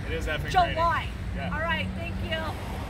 It is effing July. raining. Yeah. All right, thank you.